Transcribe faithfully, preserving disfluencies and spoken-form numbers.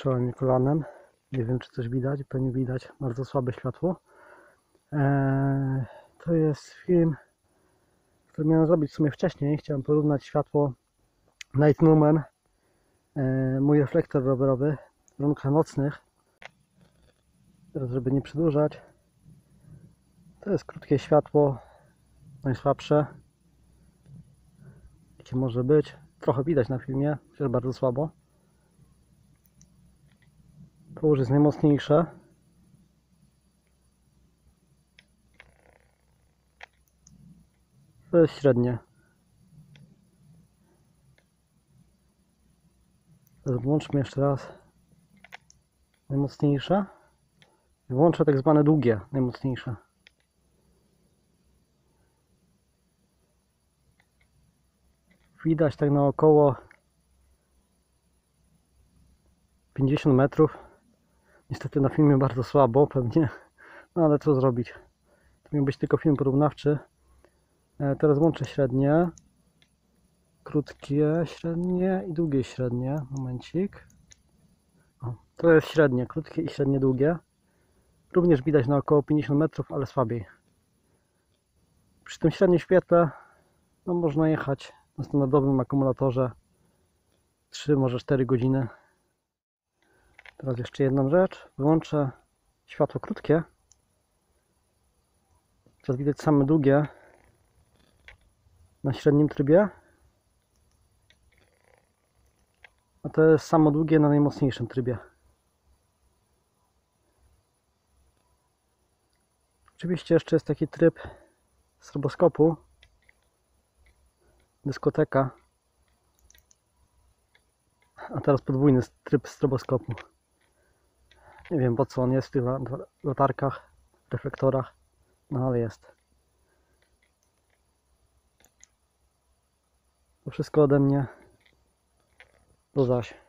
czołem i kolanem. Nie wiem, czy coś widać, pewnie widać, bardzo słabe światło. Eee, to jest film, który miałem zrobić w sumie wcześniej. Chciałem porównać światło Night Numen, eee, mój reflektor rowerowy w warunkach nocnych. Teraz, żeby nie przedłużać, to jest krótkie światło, najsłabsze, jakie może być. Trochę widać na filmie, chociaż bardzo słabo. Połóż jest najmocniejsze. To jest średnie. Teraz włączmy jeszcze raz najmocniejsze. Włączę tak zwane długie, najmocniejsze. Widać tak na około pięćdziesiąt metrów. Niestety na filmie bardzo słabo pewnie, no ale co zrobić. To miał być tylko film porównawczy. E, teraz włączę średnie, krótkie średnie i długie średnie. Momencik. O, to jest średnie, krótkie i średnie długie. Również widać na około pięćdziesiąt metrów, ale słabiej. Przy tym średnim świetle no, można jechać na standardowym akumulatorze trzy, może cztery godziny. Teraz jeszcze jedną rzecz. Wyłączę światło krótkie. Teraz widać same długie na średnim trybie. A to jest samo długie na najmocniejszym trybie. Oczywiście jeszcze jest taki tryb stroboskopu. Dyskoteka. A teraz podwójny tryb stroboskopu. Nie wiem, po co on jest w tych latarkach, reflektorach, no ale jest. To wszystko ode mnie. Do zaś.